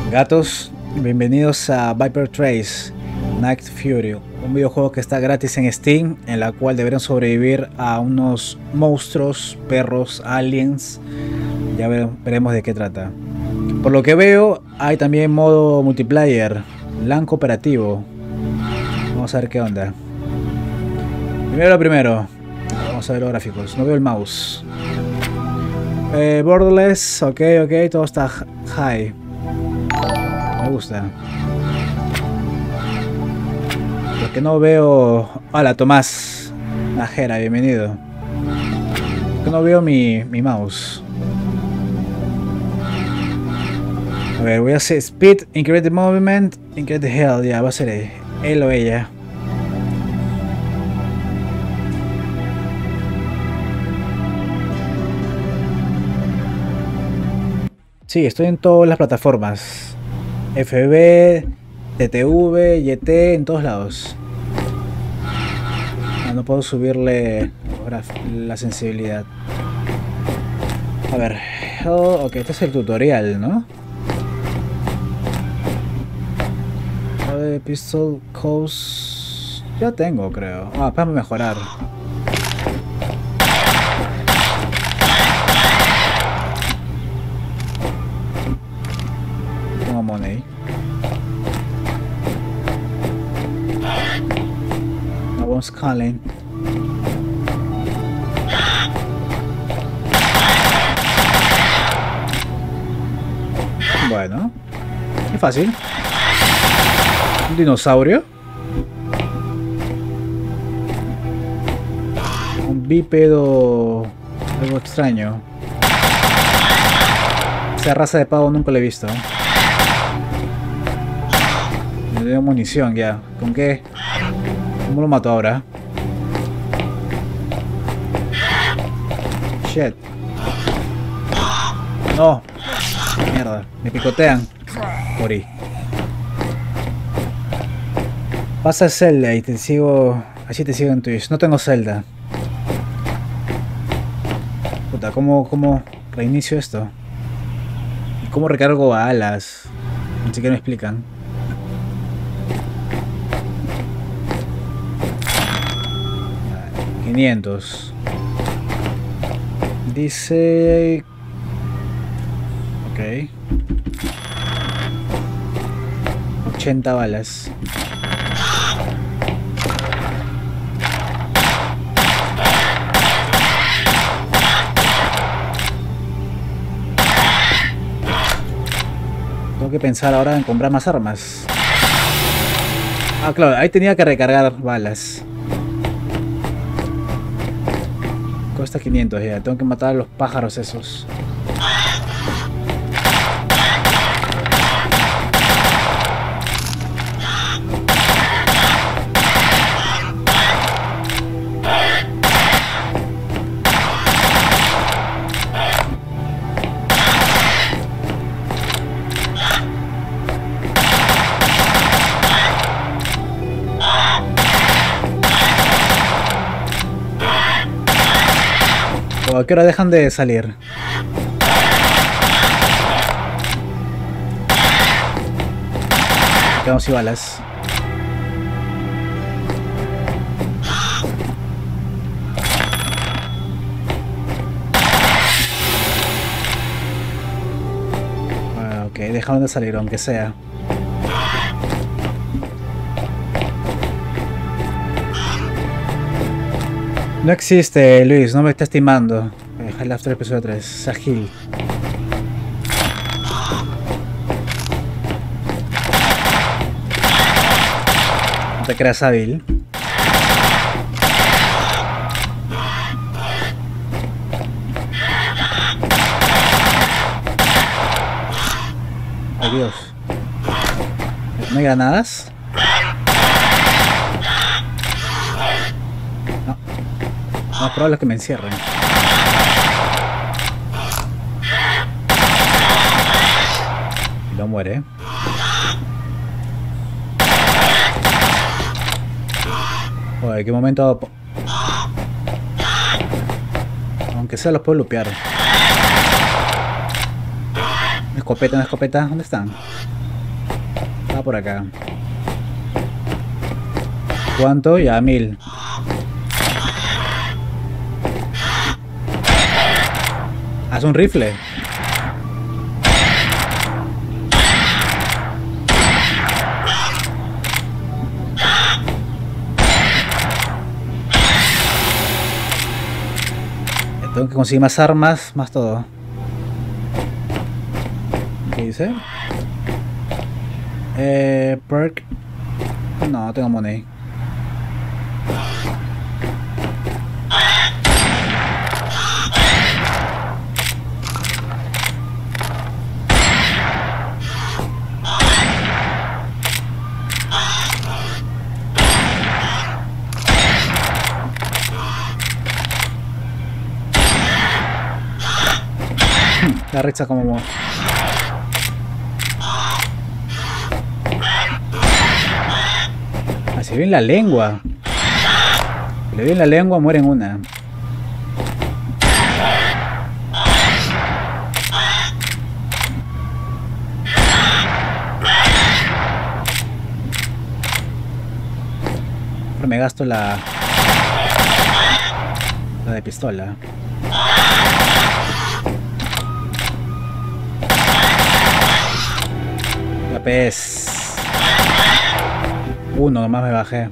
Gatos, bienvenidos a Viper Trace Night Fury, un videojuego que está gratis en Steam, en la cual deberán sobrevivir a unos monstruos, perros, aliens. Ya veremos de qué trata. Por lo que veo, hay también modo multiplayer, LAN cooperativo. Vamos a ver qué onda. Primero, vamos a ver los gráficos. No veo el mouse. Borderless, ok, todo está high. Me gusta. Lo que no veo... Hola, Tomás Najera, bienvenido. Lo que no veo mi mouse. A ver, voy a hacer Speed, Increase the Movement, Increase the Health. Ya, va a ser él o ella. Sí, estoy en todas las plataformas. FB, TTV, YT, en todos lados. No puedo subirle la sensibilidad. A ver. Oh, ok, este es el tutorial, ¿no? Pistol Coast. Ya tengo, creo. Ah, para mejorar. Tengo money. Vamos calling. Bueno, es fácil. Un dinosaurio. Un bípedo. Algo extraño. Esa raza de pavo nunca la he visto. Me dio munición ya. ¿Con qué? ¿Cómo lo mato ahora? Shit. No. Mierda. Me picotean. Morí. Pasa Zelda y te sigo. Así te sigo en Twitch. No tengo Zelda. Puta, ¿cómo reinicio esto? ¿Y cómo recargo alas? Ni siquiera me explican. $500. Dice... Ok. 80 balas. Tengo que pensar ahora en comprar más armas. Ah, claro, ahí tenía que recargar balas. Cuesta 500 ya, tengo que matar a los pájaros esos. ¿A qué hora dejan de salir? Quedamos y balas. Ok, dejaron de salir, aunque sea. No existe, Luis, no me está estimando. Half-Life 3, episodio 3, Sahil. No te creas hábil. Ay, Dios. ¿No hay granadas? No, más probable es que me encierren. Y no muere. Oye, qué momento. Aunque sea los puedo lupear. Una escopeta, ¿dónde están? Está por acá. ¿Cuánto? Ya, 1000. Haz un rifle. Tengo que conseguir más armas, más todo. ¿Qué dice? Perk. No tengo money. La richa como... Así bien la lengua. Si le doy en la lengua, muere en una. Pero me gasto la de pistola. La pez. Uno nomás me bajé.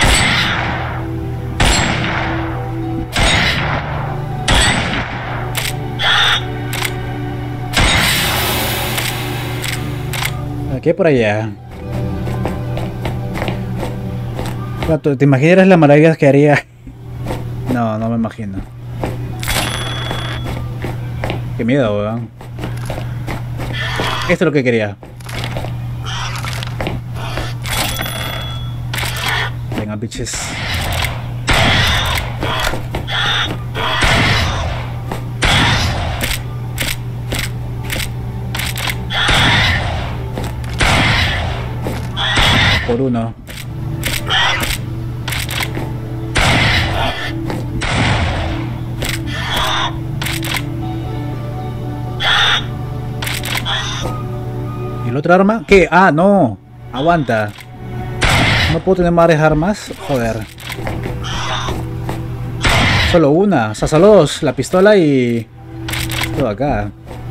Aquí por allá. ¿Te imaginas las maravillas que haría? No, no me imagino. Qué miedo, weón. Esto es lo que quería. Venga, bitches. Por uno. ¿Y el otro arma? ¿Qué? Ah, no. Aguanta. No puedo tener varias armas. Joder. Solo una. O sea, solo dos. La pistola y... todo acá.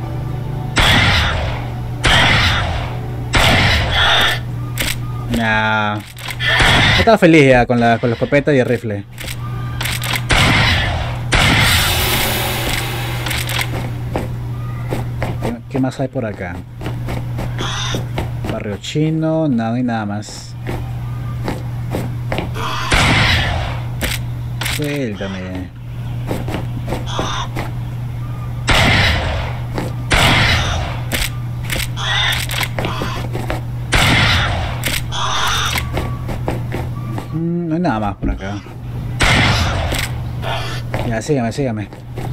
Nah. Estaba feliz ya con la escopeta y el rifle. ¿Qué más hay por acá? Barrio chino, nada y nada más. Suéltame. No hay nada más por acá. Ya, sígame, sígame.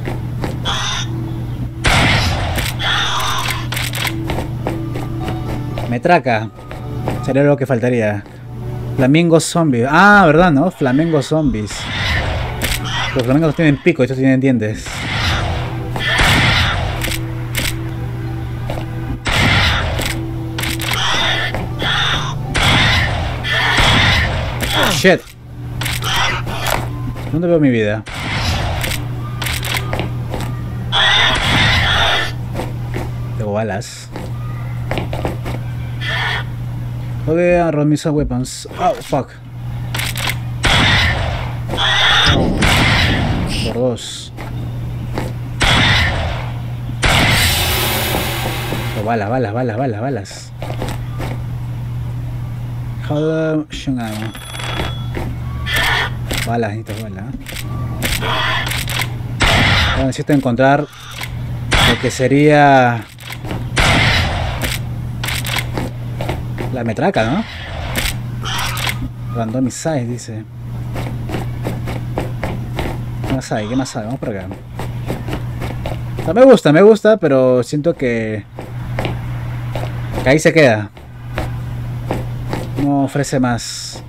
Metraca. Sería lo que faltaría. Flamingo zombies. Ah, ¿verdad, no? Flamingo zombies. Los flamingos tienen pico, estos tienen dientes. Shit. ¿Dónde veo mi vida? Tengo balas. Okay, roll me some weapons. Oh, fuck. Por dos. Oh, balas, balas, balas, balas, balas. Joder, shungamo. Balas, necesito balas. Ahora necesito encontrar lo que sería la metraca, ¿no? Random size, dice. ¿Qué más hay? ¿Qué más hay? Vamos por acá. O sea, me gusta, pero siento que ahí se queda. No ofrece más.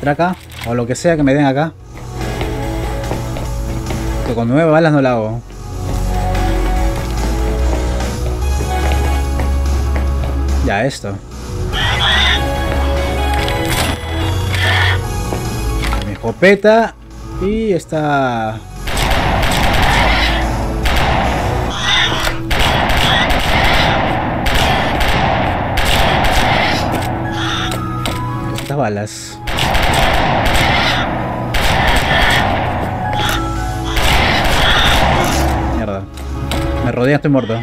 metraca o lo que sea que me den acá. Que con 9 balas no la hago. Ya, esto. Mi escopeta. Y esta... Estas balas. Mierda. Me rodean, estoy muerto.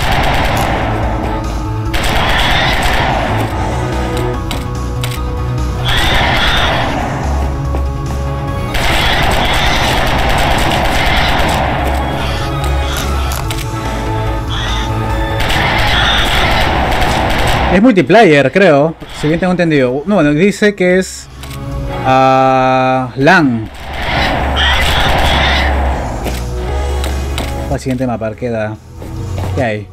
Es multiplayer, creo. Si bien tengo entendido. No, bueno, dice que es... LAN. El siguiente mapa, queda... ¿Qué hay?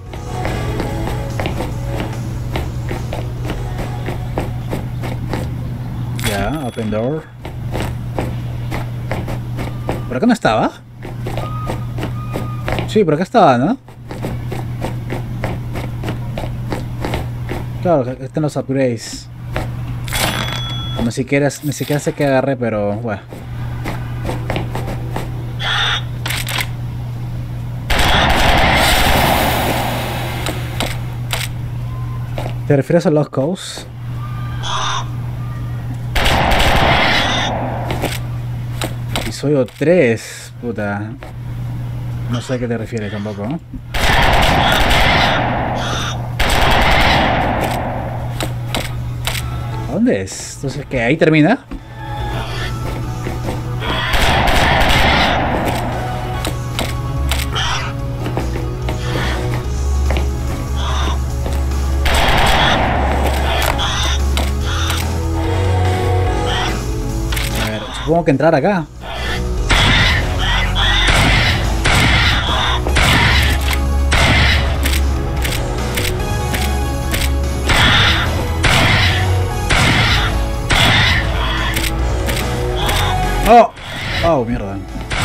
Ya, open door. ¿Por acá no estaba? Sí, por acá estaba, ¿no? Claro, están los upgrades. Ni siquiera sé que agarré, pero bueno. ¿Te refieres a Lost Coast? Episodio 3, puta. No sé a qué te refieres tampoco, ¿no? ¿Dónde es? Entonces, ¿qué? ¿Ahí termina? A ver, supongo que entrar acá. ¡Oh! ¡Oh, mierda!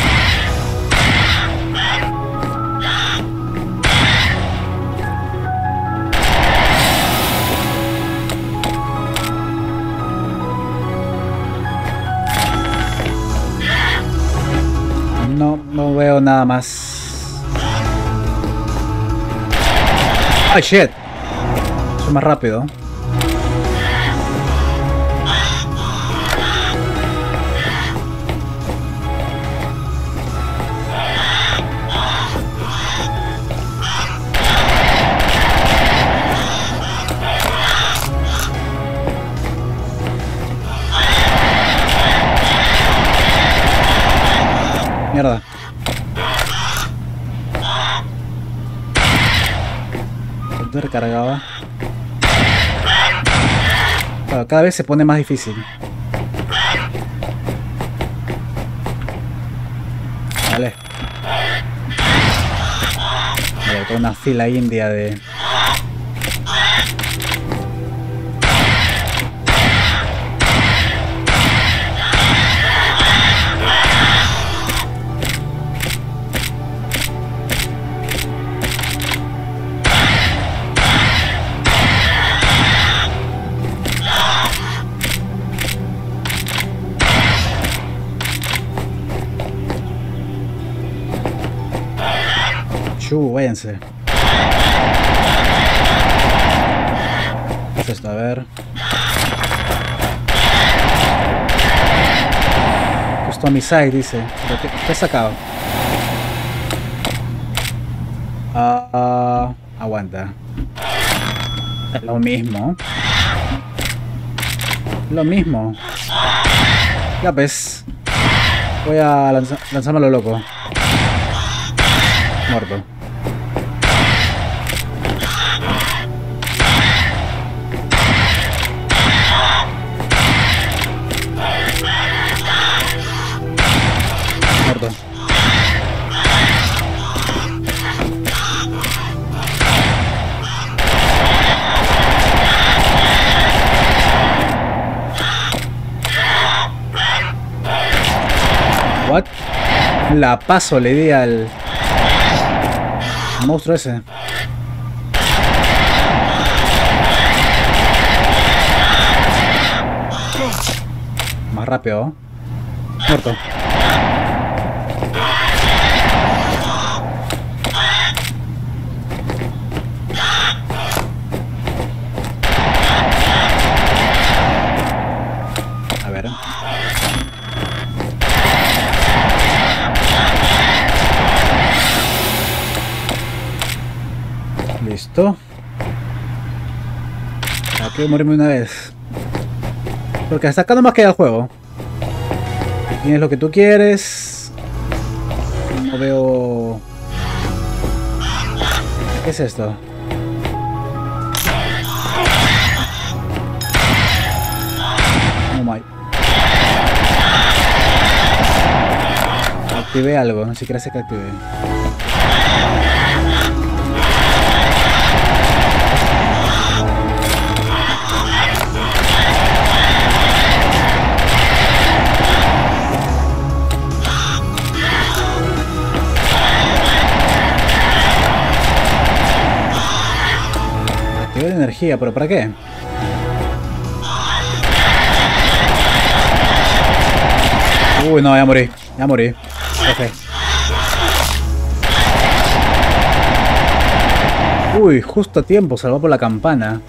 No veo nada más. ¡Ay, shit! Soy más rápido. Mierda. ¿Dónde recargaba? Claro, cada vez se pone más difícil. Vale. Mira, toda una fila india de... Váyanse. ¿Qué es esto? A ver. Customizar, dice. ¿Qué he sacado? Aguanta. Es lo mismo. Lo mismo. Ya ves. Voy a lanzarme a lo loco. Muerto. Muerto. La paso le di al monstruo ese. Más rápido. Muerto. A ver. Listo. Aquí morirme una vez. Porque hasta acá nomás queda el juego. Tienes lo que tú quieres. No veo... ¿Qué es esto? Oh my. Activé algo, ni siquiera sé que activé. De energía, pero ¿para qué? Uy, no, ya morí. Ya morí. Ok. Uy, justo a tiempo, salvó por la campana.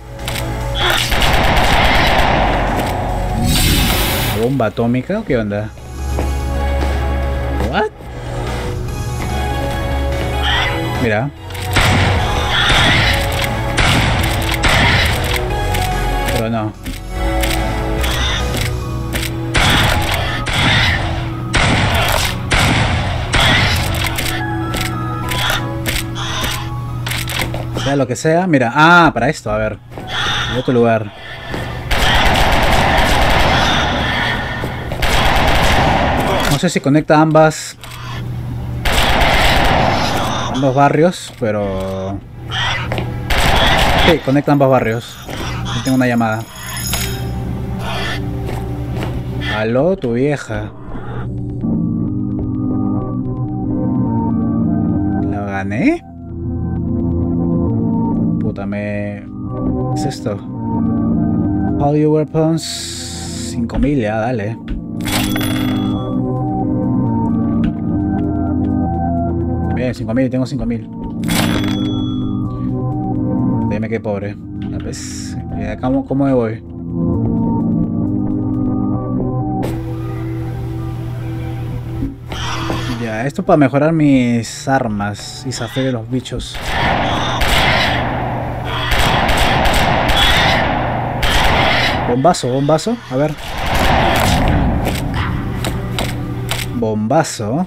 ¿La bomba atómica o qué onda? ¿What? Mira. Pero no. Sea lo que sea. Mira. Ah, para esto. A ver. En otro lugar. No sé si conecta ambos barrios, pero... Sí, conecta ambos barrios. Tengo una llamada. Aló, tu vieja. ¿La gané? Puta, ¿qué es esto? All your weapons. 5000, ya, dale. Bien, 5000, tengo 5000. Dime que pobre. ¿Ves? ¿Cómo me voy? Ya, esto para mejorar mis armas y zafar de los bichos. Bombazo, bombazo. A ver. Bombazo.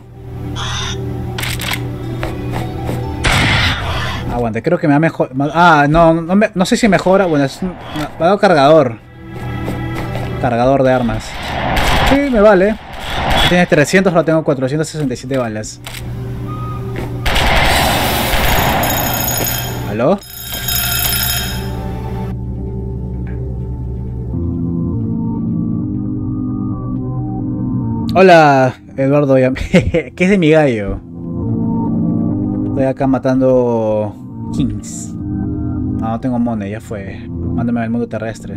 Aguante, creo que me ha mejorado. Ah, no sé si mejora. Bueno, me ha dado cargador. Cargador de armas. Sí, me vale. Tiene 300, ahora tengo 467 balas. ¿Aló? Hola, Eduardo. ¿Qué es de mi gallo? Estoy acá matando Kings. No tengo money, ya fue. Mándame al mundo terrestre.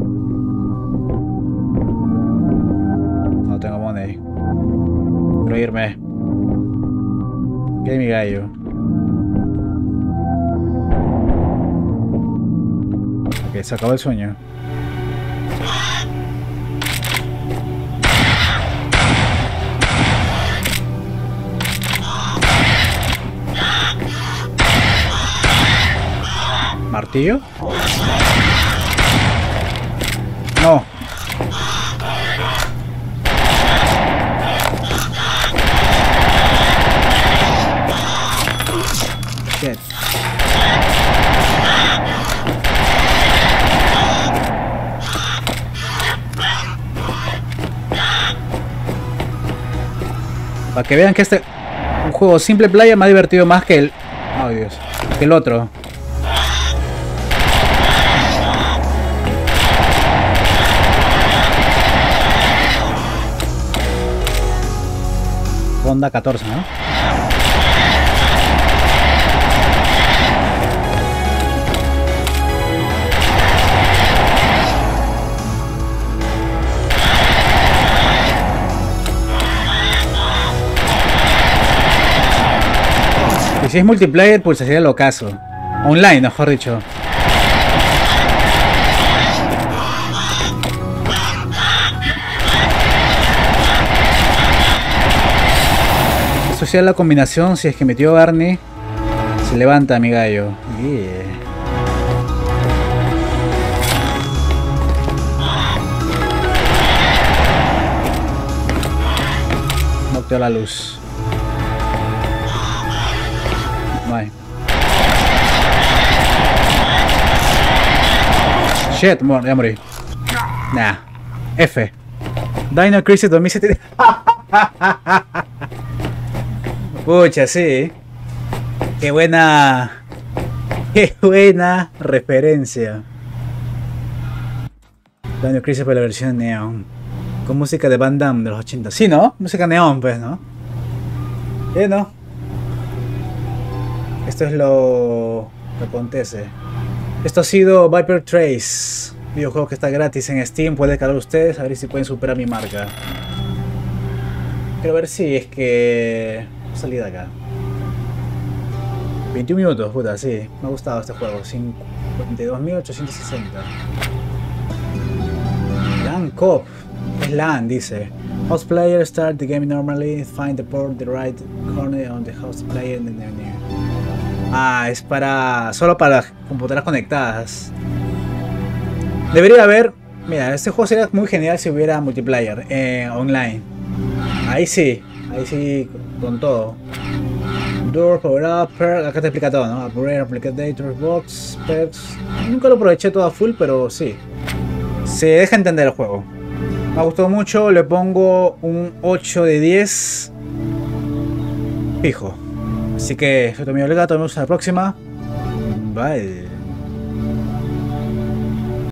No tengo money. Quiero irme. ¿Qué es mi gallo? Ok, se acabó el sueño. ¿Martillo? No. Shit. Para que vean que un juego simple playa me ha divertido más que el... Oh, Dios. Que el otro. ronda 14, ¿no? Y si es multiplayer, pues sería el ocaso. Online, mejor dicho. Eso sí es la combinación. Si es que metió Barney, se levanta mi gallo. Yeah. Nocteo la luz. Bye. Shit, ya morí. Nah. F. Dino Crisis 2007. Pucha, sí. Qué buena. Qué buena referencia. Dino Crisis para la versión Neon. Con música de Van Damme de los 80. Sí, ¿no? Música Neon, pues, ¿no? ¿No? Esto es lo que acontece. Esto ha sido Viper Trace, videojuego que está gratis en Steam. Pueden descargar ustedes, a ver si pueden superar mi marca. Quiero ver si es que salí de acá. 21 minutos, puta, sí. Me ha gustado este juego. 52.860. LAN Cop. Es LAN, dice. Host player start the game normally. Find the port the right corner on the host player in the menu. Ah, es para solo para computadoras conectadas. Debería haber. Mira, este juego sería muy genial si hubiera multiplayer online. Ahí sí con todo. Door, power up, perk, acá te explica todo, ¿no? Upgrade, applicator, box, perks. Nunca lo aproveché todo a full, pero sí. Se deja entender el juego. Me ha gustado mucho, le pongo un 8 de 10. Fijo. Así que soy tu amigo Legato, nos vemos en la próxima. Bye.